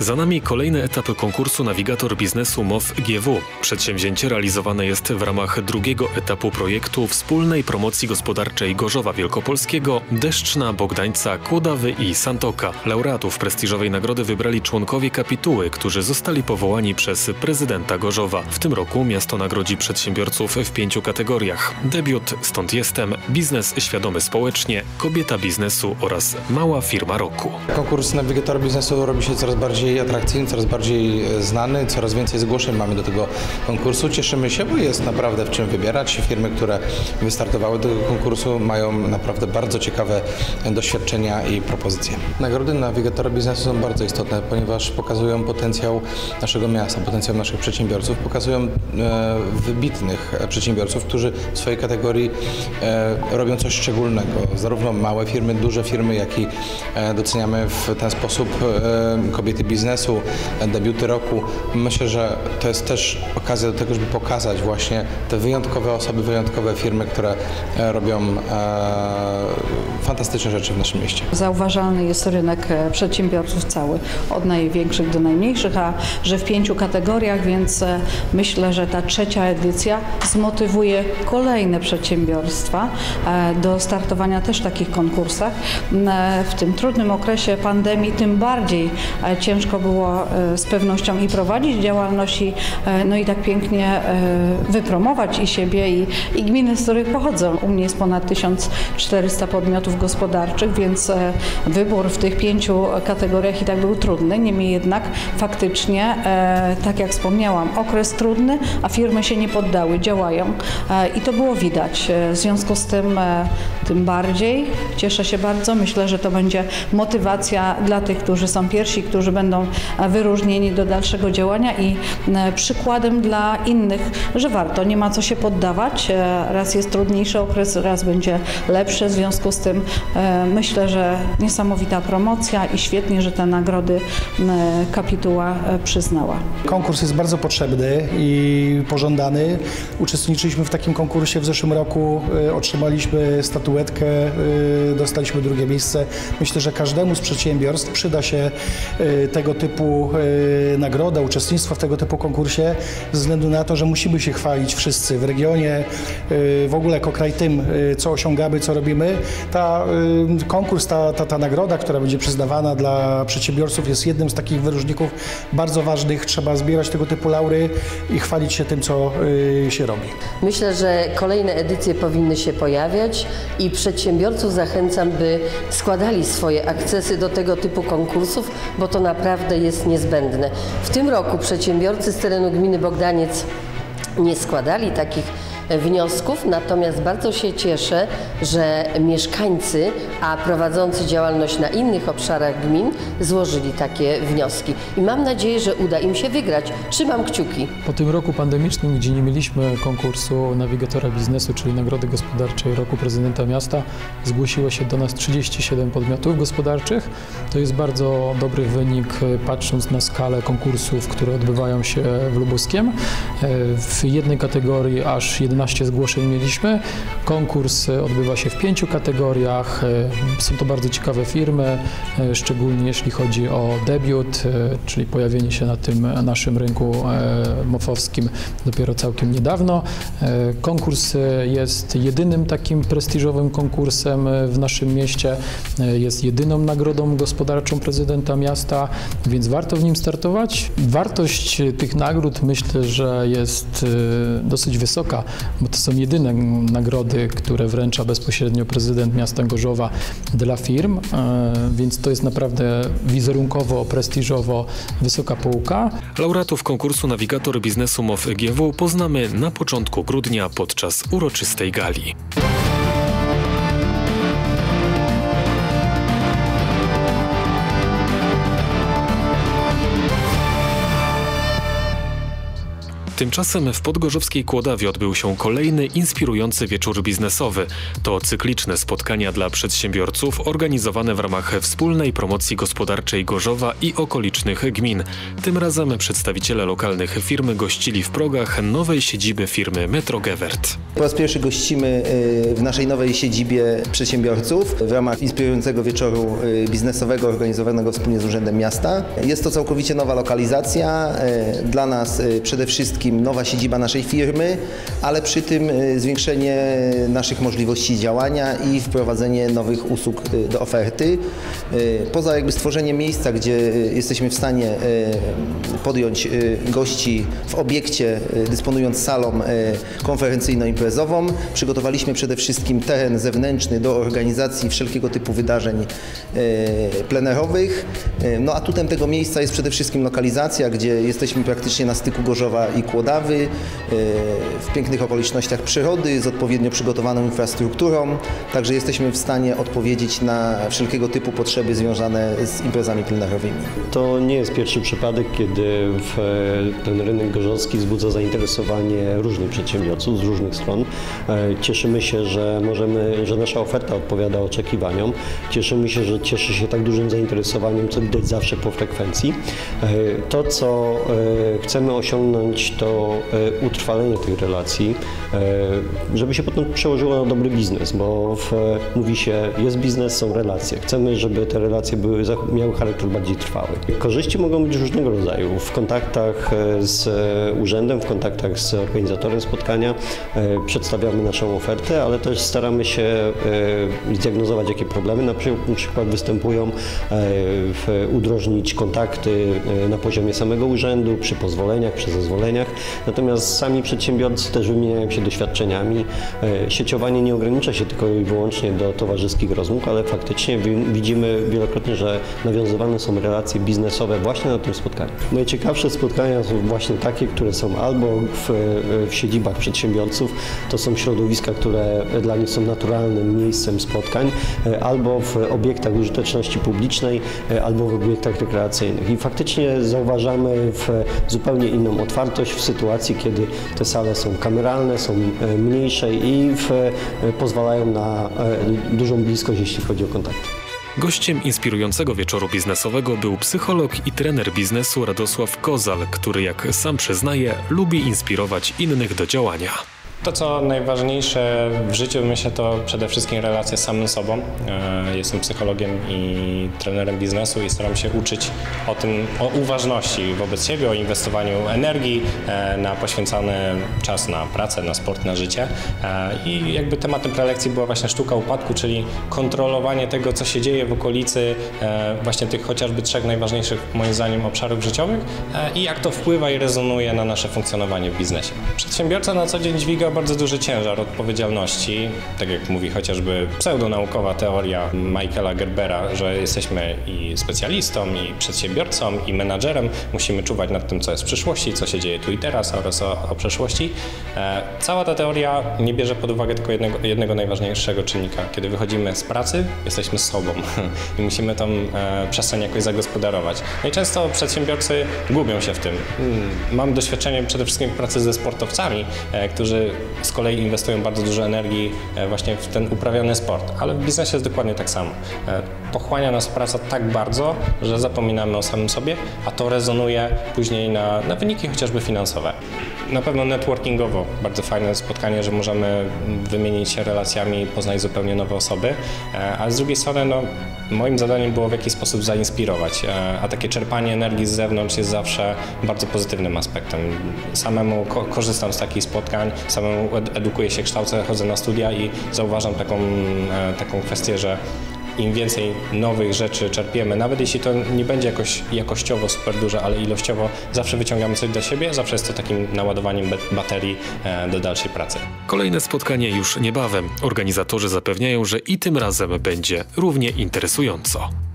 Za nami kolejny etap konkursu Nawigator Biznesu MOF GW. Przedsięwzięcie realizowane jest w ramach drugiego etapu projektu wspólnej promocji gospodarczej Gorzowa Wielkopolskiego, Deszczna, Bogdańca, Kłodawy i Santoka. Laureatów prestiżowej nagrody wybrali członkowie kapituły, którzy zostali powołani przez prezydenta Gorzowa. W tym roku miasto nagrodzi przedsiębiorców w 5 kategoriach. Debiut, Stąd jestem, biznes świadomy społecznie, kobieta biznesu oraz mała firma roku. Konkurs Nawigatora Biznesu robi się coraz bardziej atrakcyjny, coraz bardziej znany, coraz więcej zgłoszeń mamy do tego konkursu. Cieszymy się, bo jest naprawdę w czym wybierać. Firmy, które wystartowały do tego konkursu, mają naprawdę bardzo ciekawe doświadczenia i propozycje. Nagrody Nawigatora Biznesu są bardzo istotne, ponieważ pokazują potencjał naszego miasta, potencjał naszych przedsiębiorców, pokazują wybitnych przedsiębiorców, którzy w swojej kategorii robią coś szczególnego. Zarówno małe firmy, duże firmy, jak i doceniamy w ten sposób kobiety biznesu, debiuty roku. Myślę, że to jest też okazja do tego, żeby pokazać właśnie te wyjątkowe osoby, wyjątkowe firmy, które robią fantastyczne rzeczy w naszym mieście. Zauważalny jest rynek przedsiębiorców cały, od największych do najmniejszych, a że w 5 kategoriach, więc myślę, że ta trzecia edycja zmotywuje kolejne przedsiębiorstwa do startowania też w takich konkursach. W tym trudnym okresie pandemii tym bardziej ciężko było z pewnością i prowadzić działalność no i tak pięknie wypromować i siebie i gminy, z których pochodzą. U mnie jest ponad 1400 podmiotów gospodarczych, więc wybór w tych 5 kategoriach i tak był trudny. Niemniej jednak faktycznie, tak jak wspomniałam, okres trudny, a firmy się nie poddały, działają i to było widać. W związku z tym tym bardziej cieszę się bardzo. Myślę, że to będzie motywacja dla tych, którzy są pierwsi, którzy będą wyróżnieni do dalszego działania i przykładem dla innych, że warto, nie ma co się poddawać. Raz jest trudniejszy okres, raz będzie lepszy. W związku z tym myślę, że niesamowita promocja i świetnie, że te nagrody kapituła przyznała. Konkurs jest bardzo potrzebny i pożądany. Uczestniczyliśmy w takim konkursie w zeszłym roku, otrzymaliśmy statuetkę, dostaliśmy drugie miejsce. Myślę, że każdemu z przedsiębiorstw przyda się tego typu nagroda, uczestnictwo w tego typu konkursie, ze względu na to, że musimy się chwalić wszyscy w regionie, w ogóle jako kraj tym, co osiągamy, co robimy. Konkurs, ta nagroda, która będzie przyznawana dla przedsiębiorców, jest jednym z takich wyróżników bardzo ważnych. Trzeba zbierać tego typu laury i chwalić się tym, co się robi. Myślę, że kolejne edycje powinny się pojawiać i przedsiębiorców zachęcam, by składali swoje akcesy do tego typu konkursów, bo to naprawdę jest niezbędne. W tym roku przedsiębiorcy z terenu gminy Bogdaniec nie składali takich wniosków, natomiast bardzo się cieszę, że mieszkańcy, a prowadzący działalność na innych obszarach gmin złożyli takie wnioski i mam nadzieję, że uda im się wygrać. Trzymam kciuki. Po tym roku pandemicznym, gdzie nie mieliśmy konkursu Nawigatora Biznesu, czyli Nagrody Gospodarczej Roku Prezydenta Miasta, zgłosiło się do nas 37 podmiotów gospodarczych. To jest bardzo dobry wynik, patrząc na skalę konkursów, które odbywają się w Lubuskiem. W jednej kategorii aż 11 zgłoszeń mieliśmy. Konkurs odbywa się w 5 kategoriach. Są to bardzo ciekawe firmy, szczególnie jeśli chodzi o debiut, czyli pojawienie się na tym naszym rynku mofowskim dopiero całkiem niedawno. Konkurs jest jedynym takim prestiżowym konkursem w naszym mieście. Jest jedyną nagrodą gospodarczą prezydenta miasta, więc warto w nim startować. Wartość tych nagród myślę, że jest dosyć wysoka, bo to są jedyne nagrody, które wręcza bezpośrednio prezydent miasta Gorzowa dla firm, więc to jest naprawdę wizerunkowo, prestiżowo wysoka półka. Laureatów konkursu Nawigator Biznesu MOF GW poznamy na początku grudnia podczas uroczystej gali. Tymczasem w podgorzowskiej Kłodawie odbył się kolejny inspirujący wieczór biznesowy. To cykliczne spotkania dla przedsiębiorców organizowane w ramach wspólnej promocji gospodarczej Gorzowa i okolicznych gmin. Tym razem przedstawiciele lokalnych firm gościli w progach nowej siedziby firmy Metrogewert. Po raz pierwszy gościmy w naszej nowej siedzibie przedsiębiorców w ramach inspirującego wieczoru biznesowego organizowanego wspólnie z Urzędem Miasta. Jest to całkowicie nowa lokalizacja, dla nas przede wszystkim nowa siedziba naszej firmy, ale przy tym zwiększenie naszych możliwości działania i wprowadzenie nowych usług do oferty. Poza stworzeniem miejsca, gdzie jesteśmy w stanie podjąć gości w obiekcie, dysponując salą konferencyjno-imprezową, przygotowaliśmy przede wszystkim teren zewnętrzny do organizacji wszelkiego typu wydarzeń plenerowych. No, atutem tego miejsca jest przede wszystkim lokalizacja, gdzie jesteśmy praktycznie na styku Gorzowa i Kłodawy, w pięknych okolicznościach przyrody, z odpowiednio przygotowaną infrastrukturą, także jesteśmy w stanie odpowiedzieć na wszelkiego typu potrzeby związane z imprezami plenerowymi. To nie jest pierwszy przypadek, kiedy ten rynek gorzowski wzbudza zainteresowanie różnych przedsiębiorców z różnych stron. Cieszymy się, że nasza oferta odpowiada oczekiwaniom. Cieszymy się, że cieszy się tak dużym zainteresowaniem, co widać zawsze po frekwencji. To, co chcemy osiągnąć, to utrwalenie tych relacji, żeby się potem przełożyło na dobry biznes, bo mówi się, jest biznes, są relacje. Chcemy, żeby te relacje miały charakter bardziej trwały. Korzyści mogą być różnego rodzaju. W kontaktach z urzędem, w kontaktach z organizatorem spotkania przedstawiamy naszą ofertę, ale też staramy się zdiagnozować, jakie problemy na przykład występują, udrożnić kontakty na poziomie samego urzędu, przy pozwoleniach, przy zezwoleniach. Natomiast sami przedsiębiorcy też wymieniają się doświadczeniami. Sieciowanie nie ogranicza się tylko i wyłącznie do towarzyskich rozmów, ale faktycznie widzimy wielokrotnie, że nawiązywane są relacje biznesowe właśnie na tym spotkaniu. Najciekawsze spotkania są właśnie takie, które są albo w siedzibach przedsiębiorców, to są środowiska, które dla nich są naturalnym miejscem spotkań, albo w obiektach użyteczności publicznej, albo w obiektach rekreacyjnych. I faktycznie zauważamy zupełnie inną otwartość w sytuacji, kiedy te sale są kameralne, są mniejsze i pozwalają na dużą bliskość, jeśli chodzi o kontakty. Gościem inspirującego wieczoru biznesowego był psycholog i trener biznesu Radosław Kozal, który, jak sam przyznaje, lubi inspirować innych do działania. To, co najważniejsze w życiu, myślę, to przede wszystkim relacja z samym sobą. Jestem psychologiem i trenerem biznesu i staram się uczyć o uważności wobec siebie, o inwestowaniu energii, na poświęcony czas na pracę, na sport, na życie. I tematem prelekcji była właśnie sztuka upadku, czyli kontrolowanie tego, co się dzieje w okolicy właśnie tych chociażby 3 najważniejszych, moim zdaniem, obszarów życiowych i jak to wpływa i rezonuje na nasze funkcjonowanie w biznesie. Przedsiębiorca na co dzień dźwiga bardzo duży ciężar odpowiedzialności, tak jak mówi chociażby pseudonaukowa teoria Michaela Gerbera, że jesteśmy i specjalistą, i przedsiębiorcą, i menadżerem. Musimy czuwać nad tym, co jest w przyszłości, co się dzieje tu i teraz oraz o przeszłości. Cała ta teoria nie bierze pod uwagę tylko jednego najważniejszego czynnika. Kiedy wychodzimy z pracy, jesteśmy z sobą i musimy tą przestrzeń jakoś zagospodarować. No i często przedsiębiorcy gubią się w tym. Mam doświadczenie przede wszystkim w pracy ze sportowcami, którzy z kolei inwestują bardzo dużo energii właśnie w ten uprawiany sport, ale w biznesie jest dokładnie tak samo. Pochłania nas praca tak bardzo, że zapominamy o samym sobie, a to rezonuje później na wyniki chociażby finansowe. Na pewno networkingowo bardzo fajne spotkanie, że możemy wymienić się relacjami, poznać zupełnie nowe osoby, ale z drugiej strony moim zadaniem było w jakiś sposób zainspirować, a takie czerpanie energii z zewnątrz jest zawsze bardzo pozytywnym aspektem. Samemu korzystam z takich spotkań, samemu edukuję się, kształcę, chodzę na studia i zauważam taką kwestię, że im więcej nowych rzeczy czerpiemy, nawet jeśli to nie będzie jakoś jakościowo super duże, ale ilościowo zawsze wyciągamy coś dla siebie, zawsze jest to takim naładowaniem baterii do dalszej pracy. Kolejne spotkanie już niebawem. Organizatorzy zapewniają, że i tym razem będzie równie interesująco.